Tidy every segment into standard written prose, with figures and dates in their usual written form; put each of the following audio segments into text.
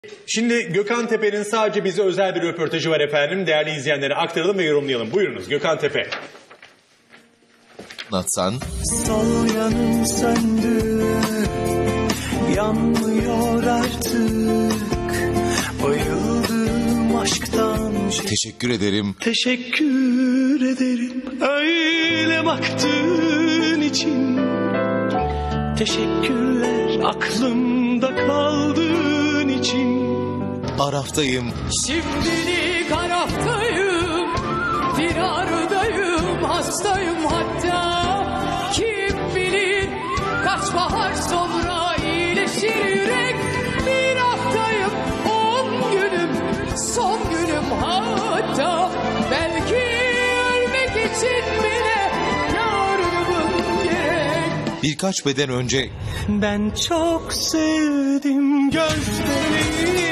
Şimdi Gökhan Tepe'nin sadece bize özel bir röportajı var efendim. Değerli izleyenlere aktaralım ve yorumlayalım. Buyurunuz Gökhan Tepe. Anlatsan. Sol yanım söndü, yanmıyor artık. Bayıldım aşktan. Teşekkür ederim. Teşekkür ederim öyle baktığın için. Teşekkürler aklımda kaldığın için. Araftayım. Şimdilik Araftayım, firardayım, hastayım hatta. Kim bilir kaç bahar sonra iyileşir yürek. Bir haftayım, 10 günüm, son günüm hatta. Belki ölmek için bile yardımım gerek. Birkaç beden önce Ben çok sevdim gözlerini.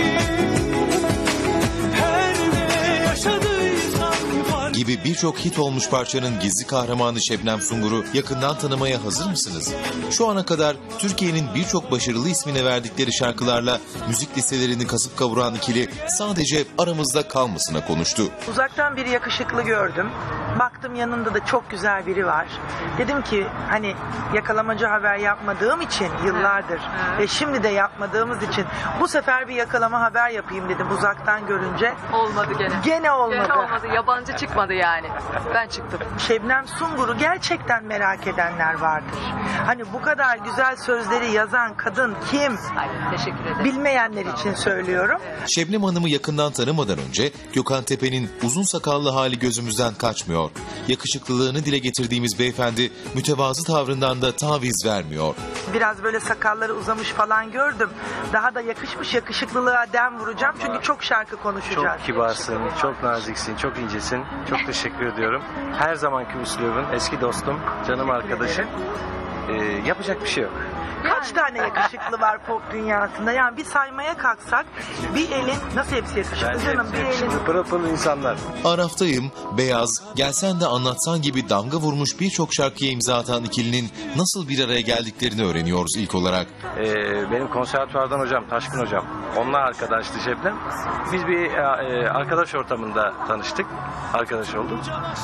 Her ne yaşadıysam fark. gibi birçok hit olmuş parçanın gizli kahramanı Şebnem Sungur'u yakından tanımaya hazır mısınız? Şu ana kadar Türkiye'nin birçok başarılı ismine verdikleri şarkılarla müzik listelerini kasıp kavuran ikili sadece aramızda kalmasına konuştu. Uzaktan bir yakışıklı gördüm. Baktım yanında da çok güzel biri var. Dedim ki hani yakalamacı haber yapmadığım için yıllardır ve şimdi de yapmadığımız için bu sefer bir yakalama haber yapayım dedim uzaktan görünce. Olmadı gene. Gene olmadı. Gene olmadı. Yabancı çıkmadı yani. Ben çıktım. Şebnem Sungur'u gerçekten merak edenler vardır. Hani bu kadar güzel sözleri yazan kadın kim? Ay, teşekkür ederim. Bilmeyenler için söylüyorum. Şebnem Hanım'ı yakından tanımadan önce Gökhan Tepe'nin uzun sakallı hali gözümüzden kaçmıyor. Yakışıklılığını dile getirdiğimiz beyefendi mütevazı tavrından da taviz vermiyor. Biraz böyle sakalları uzamış falan gördüm. Daha da yakışmış yakışıklılığa dem vuracağım. Çünkü çok şarkı konuşacağız. Çok kibarsın, çok naziksin, çok incesin. Çok teşekkür ediyorum. Her zamanki üslubun, eski dostum, canım arkadaşım. Yapacak bir şey yok. Kaç tane yakışıklı var pop dünyasında? Yani bir saymaya kalksak bir elin nasıl hepsi yakışıklı canım bir elin. Pırıl pırıl insanlar. Araftayım, Beyaz, Gelsen de Anlatsan gibi damga vurmuş birçok şarkıya imza atan ikilinin nasıl bir araya geldiklerini öğreniyoruz ilk olarak. Benim konservatuvardan hocam, Taşkın hocam. Onunla arkadaştı Şebnem. Biz bir arkadaş ortamında tanıştık. Arkadaş olduk.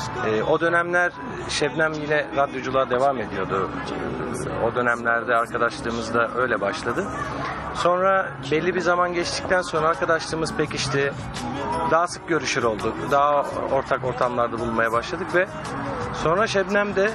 O dönemler Şebnem yine radyoculuğa devam ediyordu. O dönemlerde arkadaşlığımız da öyle başladı. Sonra belli bir zaman geçtikten sonra arkadaşlığımız pekişti. Daha sık görüşür olduk. Daha ortak ortamlarda bulunmaya başladık ve sonra Şebnem de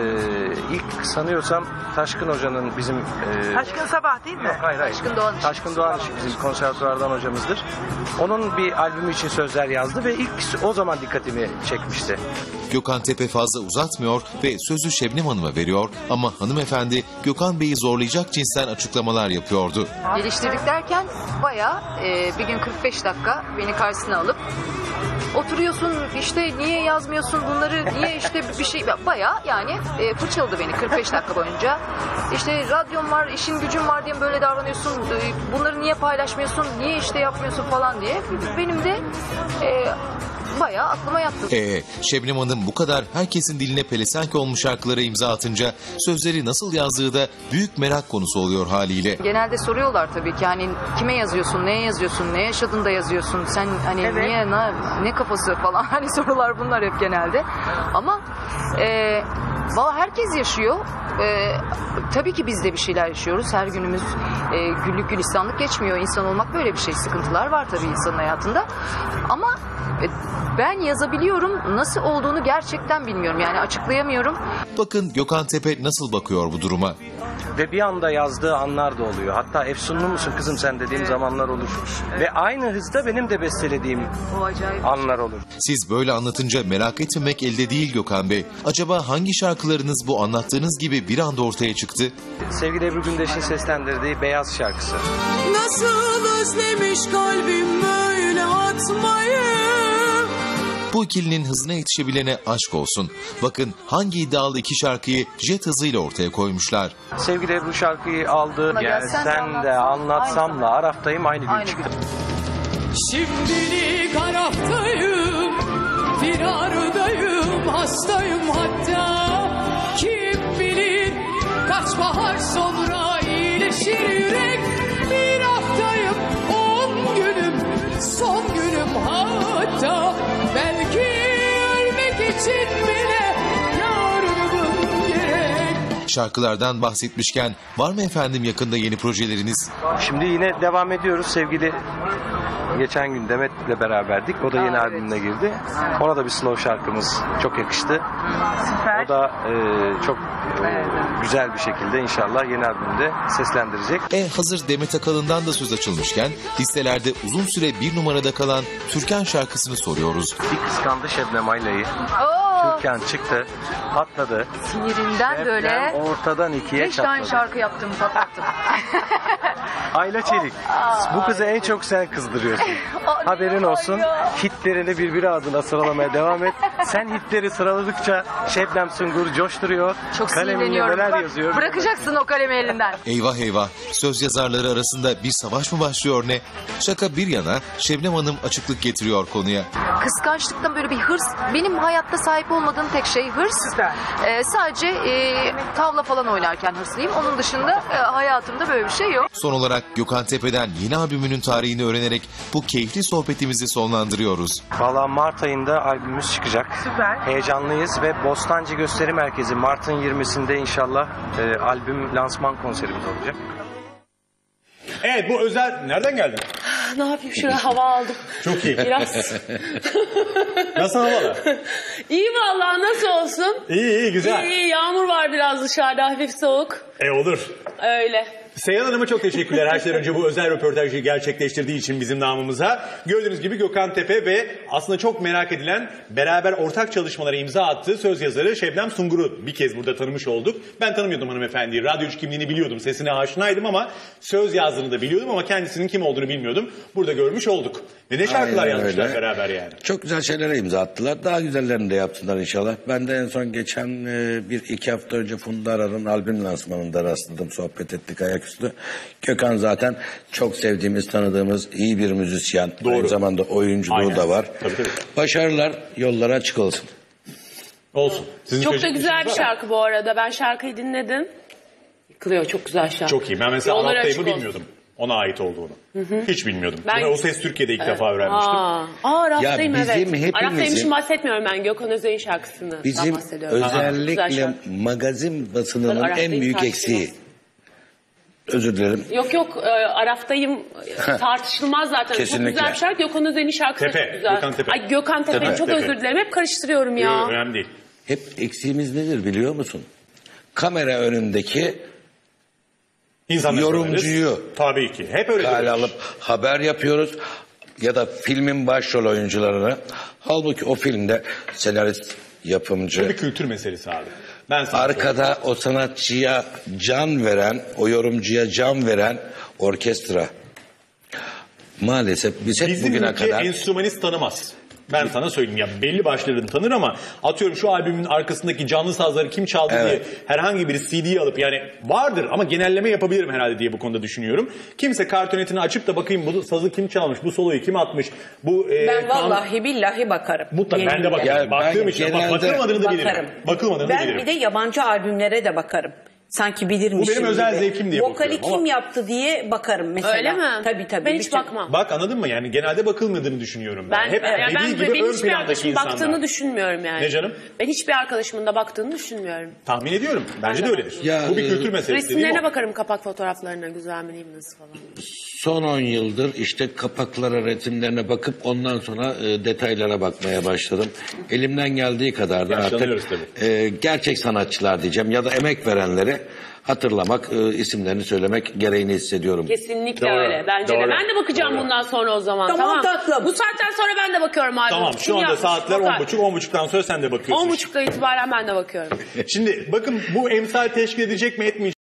ilk sanıyorsam Taşkın Hoca'nın bizim... Taşkın Sabah değil mi? Hayır. Taşkın Doğan bizim konservatuvardan hocamızdır. Onun bir albümü için sözler yazdı ve ilk o zaman dikkatimi çekmişti. Gökhan Tepe fazla uzatmıyor ve sözü Şebnem Hanım'a veriyor ama hanımefendi Gökhan Bey'i zorlayacak cinsten açıklamalar yapıyordu. Geliştirdik derken bayağı bir gün 45 dakika beni karşısına alıp oturuyorsun işte niye yazmıyorsun bunları niye işte bir şey bayağı yani fırçaladı beni 45 dakika boyunca. İşte radyom var işin gücün var diye böyle davranıyorsun bunları niye paylaşmıyorsun niye işte yapmıyorsun falan diye benim de bayağı aklıma yattı. Şebnem Hanım bu kadar herkesin diline pelesenk olmuş şarkılara imza atınca sözleri nasıl yazdığı da büyük merak konusu oluyor haliyle. Genelde soruyorlar tabii ki hani kime yazıyorsun, neye yazıyorsun, ne yaşadın da yazıyorsun, sen hani Evet. niye, ne kafası falan hani sorular bunlar hep genelde. Ama valla herkes yaşıyor. Tabii ki biz de bir şeyler yaşıyoruz. Her günümüz güllük gülistanlık geçmiyor. İnsan olmak böyle bir şey. Sıkıntılar var tabii insanın hayatında. Ama ben yazabiliyorum. Nasıl olduğunu gerçekten bilmiyorum. Yani açıklayamıyorum. Bakın Gökhan Tepe nasıl bakıyor bu duruma. Ve bir anda yazdığı anlar da oluyor. Hatta efsunlu musun kızım sen dediğim zamanlar olur. Ve aynı hızda benim de bestelediğim O acayip. anlar olur. Siz böyle anlatınca merak etmemek elde değil Gökhan Bey. Acaba hangi şarkılarınız bu anlattığınız gibi bir anda ortaya çıktı? Sevgili Ebru Gündeş'in seslendirdiği Beyaz şarkısı. Nasıl özlemiş kalbim böyle atmayı. Bu ikilinin hızına yetişebilene aşk olsun. Bakın hangi iddialı iki şarkıyı jet hızıyla ortaya koymuşlar. Sevgili Ebru şarkıyı aldı. Ama Gelsen de anlatsamla Araftayım aynı gün çıktı. Şimdilik Araftayım, firardayım, hastayım hatta. Kim bilir kaç bahar sonra iyileşir yürek. Bir haftayım, Şarkılardan bahsetmişken var mı efendim yakında yeni projeleriniz? Şimdi yine devam ediyoruz sevgili. Geçen gün Demet'le beraberdik. O da yeni albümüne girdi. Ona da bir slow şarkımız çok yakıştı. Süper. O da çok güzel bir şekilde inşallah yeni albümde seslendirecek. Hazır Demet Akalın'dan da söz açılmışken listelerde uzun süre bir numarada kalan Türkan şarkısını soruyoruz. Bir kıskandı Şebnem Ayla'yı. Türkan çıktı, patladı. Sinirinden böyle Şebnem ortadan ikiye 5 tane çatladı. şarkı yaptım, patlattım. Ayla Çelik, bu kızı en çok sen kızdırıyorsun. Haberin olsun, hitlerini birbiri ardına sıralamaya devam et. Sen hitleri sıraladıkça Şebnem Sungur coşturuyor. Çok Kaleminde sinirleniyorum. neler yazıyor. Bırakacaksın o kalemi elinden. Eyvah eyvah, söz yazarları arasında bir savaş mı başlıyor ne? Şaka bir yana Şebnem Hanım açıklık getiriyor konuya. Kıskançlıktan böyle bir hırs. Benim hayatta sahip olmadığım tek şey hırs. Sadece tavla falan oynarken hırslıyım. Onun dışında hayatımda böyle bir şey yok. Son olarak Gökhan Tepe'den yeni albümünün tarihini öğrenerek bu keyifli sohbetimizi sonlandırıyoruz. Valla Mart ayında albümümüz çıkacak. Süper. Heyecanlıyız ve Bostancı Gösteri Merkezi Mart'ın 20'sinde inşallah albüm lansman konserimiz olacak. Evet, bu özel... Nereden geldin? Ne yapayım, şuraya hava aldım. Çok iyi. Biraz. Nasıl havalar? İyi vallahi, nasıl olsun? İyi, güzel. İyi, yağmur var biraz dışarıda, hafif soğuk. Olur. Öyle. Seyhan Hanım'a çok teşekkürler. Her şeyden önce bu özel röportajı gerçekleştirdiği için bizim namımıza. Gördüğünüz gibi Gökhan Tepe ve aslında çok merak edilen, beraber ortak çalışmalara imza attığı söz yazarı Şebnem Sungur'u bir kez burada tanımış olduk. Ben tanımıyordum hanımefendiyi. Radyocu kimliğini biliyordum. Sesine aşinaydım ama söz yazdığını da biliyordum ama kendisinin kim olduğunu bilmiyordum. Burada görmüş olduk. Ve ne şarkılar Aynen yazmışlar öyle. beraber yani. Çok güzel şeylere imza attılar. Daha güzellerini de yaptılar inşallah. Ben de en son geçen 1-2 hafta önce Funda Arar'ın albüm lansmanında rastladım. Sohbet ettik ayaküstü. Gökhan zaten çok sevdiğimiz, tanıdığımız iyi bir müzisyen. Doğru. Aynı zamanda oyunculuğu Aynen. da var. Tabii. Başarılar, yollara açık olsun. Olsun. Sizin Çok da söyleyecek güzel bir şeyiniz var mı? şarkı bu arada. Ben şarkıyı dinledim. Yıkılıyor, çok güzel şarkı. Çok iyi. Ben mesela Yolları Araftayım'ı açık olsun. bilmiyordum. Ona ait olduğunu. Hiç bilmiyordum. Ben- Ve O Ses Türkiye'de ilk defa öğrenmiştim. Raftayım, Ya bizim evet. hepimizin- Raftayım için bahsetmiyorum ben. Gökhan Özay'ın şarkısını Bizim bahsediyorum. Güzel özellikle şarkı. magazin basınının Araftayım en büyük tartışılmaz. eksiği. Özür dilerim. Yok, Araftayım tartışılmaz zaten. Kesinlikle. Çok güzel bir şarkı. Gökhan Özay'ın şarkısı da Tepe, çok güzel. Gökhan Tepe. Ay, Gökhan Tepe. Tepe, Çok Tepe. özür dilerim. Hep karıştırıyorum ya. Önemli değil. Hep eksiğimiz nedir biliyor musun? Kamera önündeki İnsanlar yorumcuyu söyleriz. Tabii ki. Hep öyle. kale demiş. alıp haber yapıyoruz ya da filmin başrol oyuncularını. Halbuki o filmde senarist, Bu yapımcı, bir kültür meselesi abi. Ben sana söyleyeyim. arkada o sanatçıya can veren, o yorumcuya can veren orkestra. Maalesef biz hep Bizim bugüne ülke kadar enstrümanist tanımaz. Ben sana söyleyeyim ya, belli başlarını tanır ama atıyorum şu albümün arkasındaki canlı sazları kim çaldı Evet. diye herhangi bir CD'yi alıp, yani vardır ama genelleme yapabilirim herhalde diye bu konuda düşünüyorum. Kimse kartonetini açıp da bakayım bu sazı kim çalmış, bu soloyu kim atmış, bu Ben vallahi billahi bakarım. mutlaka ben de Yeminle. bakarım. Ya Baktığım ben için genelde- bakılmadığını da bilirim. Bakarım. Bakılmadığını da Ben bilirim. bir de yabancı albümlere de bakarım. Sanki bilirmişim Bu benim özel gibi. zevkim diye Vokali bakıyorum kim ama- yaptı diye bakarım mesela. Öyle mi? Tabii. Ben hiç Bütün- bakmam. Bak anladın mı, yani genelde bakılmadığını düşünüyorum ben. Hep ben dediği gibi hiçbir ön plandaki arkadaşımın insanlar. baktığını düşünmüyorum yani. Ne canım? Ben hiçbir arkadaşımın da baktığını düşünmüyorum. Tahmin ediyorum. Bence de öyledir. Ya, Bu bir kültür meselesi değil mi? Resimlerine o? bakarım, kapak fotoğraflarına, güzel mi değil mi, nasıl falan. son 10 yıldır işte kapaklara, resimlerine bakıp ondan sonra detaylara bakmaya başladım. Elimden geldiği kadar da Yaşlanıyoruz artık gerçek sanatçılar diyeceğim ya da emek verenleri hatırlamak, isimlerini söylemek gereğini hissediyorum. Kesinlikle Doğru, öyle. Bence doğru, de. Ben de bakacağım doğru. bundan sonra o zaman. Tamam tatlım. Bu saatten sonra ben de bakıyorum abi. Tamam, Kim şu anda yapmış? saatler Bakar. 10.30, 10.30'dan sonra sen de bakıyorsun. 10.30'da itibaren ben de bakıyorum. Şimdi bakın, bu emsal teşkil edecek mi etmeyecek